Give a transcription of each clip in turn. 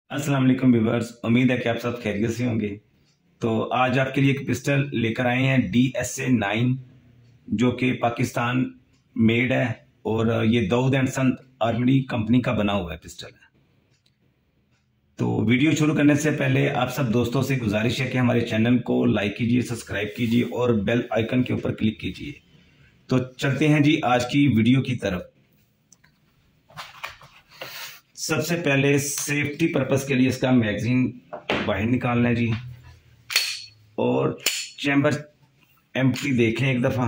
अस्सलाम वालेकुम व्यूअर्स, उम्मीद है कि आप सब खैरियत से होंगे। तो आज आपके लिए एक पिस्टल लेकर आए हैं DSA-9 जो कि पाकिस्तान मेड है और ये Dawood and son army company का बना हुआ है पिस्टल है। तो वीडियो शुरू करने से पहले आप सब दोस्तों से गुजारिश है कि हमारे चैनल को लाइक कीजिए, सब्सक्राइब कीजिए और बेल आइकन के ऊपर क्लिक कीजिए। तो चलते हैं जी आज की वीडियो की तरफ। सबसे पहले सेफ्टी पर्पस के लिए इसका मैगजीन बाहर निकालना है जी, और चैम्बर एम्प्टी देखें एक दफा।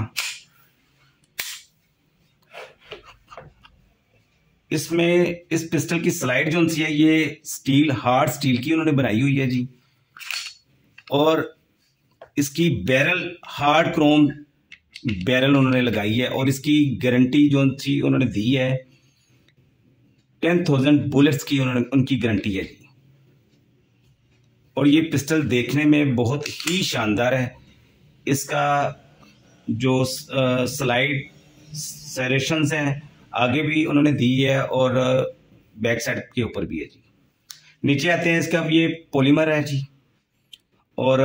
इसमें इस पिस्टल की स्लाइड जो सी है ये स्टील, हार्ड स्टील की उन्होंने बनाई हुई है जी, और इसकी बैरल हार्ड क्रोम बैरल उन्होंने लगाई है, और इसकी गारंटी जो सी उन्होंने दी है 10,000 बुलेट्स की उनकी गारंटी है जी। और ये पिस्टल देखने में बहुत ही शानदार है। इसका जो स्लाइड सेरेशंस हैं आगे भी उन्होंने दी है और बैक साइड के ऊपर भी है जी। नीचे आते हैं, इसका ये पॉलीमर है जी, और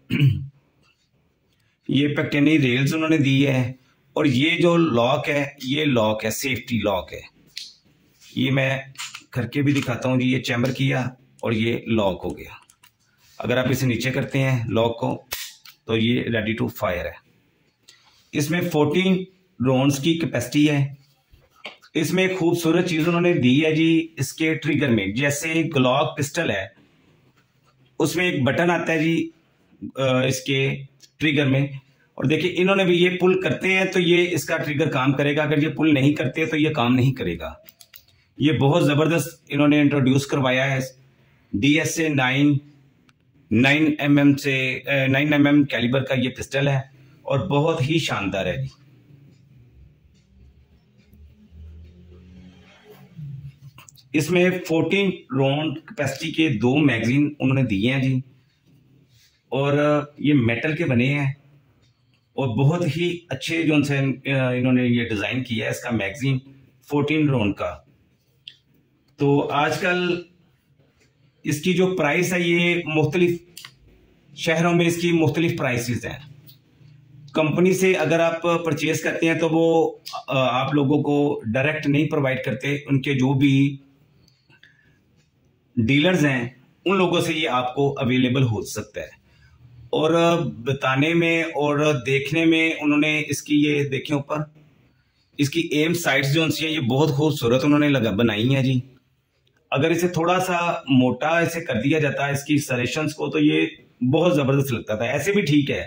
ये पैक्टेनी रेल्स उन्होंने दी है, और ये जो लॉक है ये लॉक है, सेफ्टी लॉक है। ये मैं करके भी दिखाता हूँ जी। ये चैम्बर किया और ये लॉक हो गया। अगर आप इसे नीचे करते हैं लॉक को तो ये रेडी टू फायर है। इसमें 14 राउंड्स की कैपेसिटी है। इसमें एक खूबसूरत चीज उन्होंने दी है जी, इसके ट्रिगर में जैसे ग्लॉक पिस्टल है उसमें एक बटन आता है जी इसके ट्रिगर में, और देखिए इन्होंने भी ये पुल करते हैं तो ये इसका ट्रिगर काम करेगा, अगर ये पुल नहीं करते तो ये काम नहीं करेगा। ये बहुत जबरदस्त इन्होंने इंट्रोड्यूस करवाया है। DSA-9 9mm से 9mm कैलिबर का ये पिस्टल है और बहुत ही शानदार है जी। इसमें 14 राउंड कैपेसिटी के 2 मैगजीन उन्होंने दिए हैं जी, और ये मेटल के बने हैं और बहुत ही अच्छे जो से इन्होंने ये डिजाइन किया है इसका मैगजीन 14 राउंड का। तो आजकल इसकी जो प्राइस है ये मुख्तलिफ शहरों में इसकी मुख्तलिफ प्राइसेस हैं। कंपनी से अगर आप परचेज करते हैं तो वो आप लोगों को डायरेक्ट नहीं प्रोवाइड करते, उनके जो भी डीलर्स हैं उन लोगों से ये आपको अवेलेबल हो सकता है। और बताने में और देखने में उन्होंने इसकी ये देखें ऊपर इसकी एम साइड्स जो हैं ये बहुत खूबसूरत उन्होंने बनाई हैं जी। अगर इसे थोड़ा सा मोटा इसे कर दिया जाता है इसकी सरेशंस को तो ये बहुत जबरदस्त लगता था, ऐसे भी ठीक है।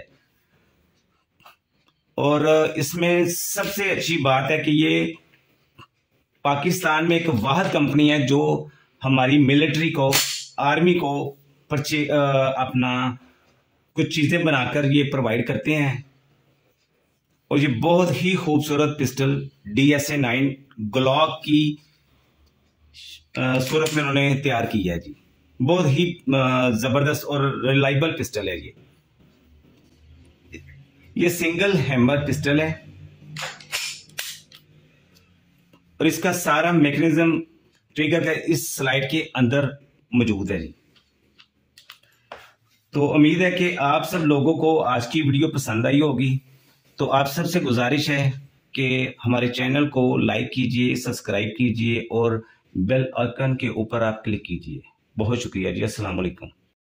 और इसमें सबसे अच्छी बात है कि ये पाकिस्तान में एक वाहिद कंपनी है जो हमारी मिलिट्री को, आर्मी को अपना कुछ चीजें बनाकर ये प्रोवाइड करते हैं। और ये बहुत ही खूबसूरत पिस्टल DSA-9 ग्लॉक की सूरत में उन्होंने तैयार की है जी। बहुत ही जबरदस्त और रिलायबल पिस्टल है ये सिंगल हैमर पिस्टल है, और इसका सारा मैकेनिज्म ट्रिगर का इस स्लाइड के अंदर मौजूद है जी। तो उम्मीद है कि आप सब लोगों को आज की वीडियो पसंद आई होगी। तो आप सबसे गुजारिश है कि हमारे चैनल को लाइक कीजिए, सब्सक्राइब कीजिए और बेल आइकन के ऊपर आप क्लिक कीजिए। बहुत शुक्रिया जी। अस्सलाम वालेकुम।